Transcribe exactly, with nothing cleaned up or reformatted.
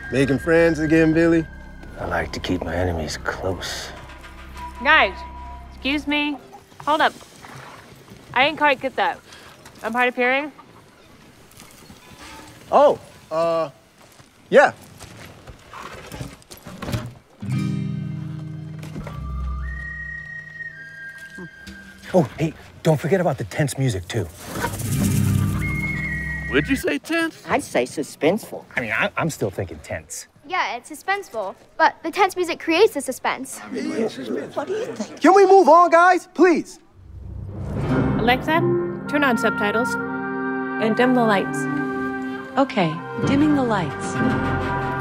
Making friends again, Billy? I like to keep my enemies close. Guys, excuse me. Hold up. I didn't quite get that. I'm hard of hearing? Oh, uh, yeah. Oh, hey, don't forget about the tense music, too. Would you say tense? I'd say suspenseful. I mean, I, I'm still thinking tense. Yeah, it's suspenseful, but the tense music creates the suspense. What do you think? Can we move on, guys? Please. Alexa, turn on subtitles. And dim the lights. Okay, dimming the lights.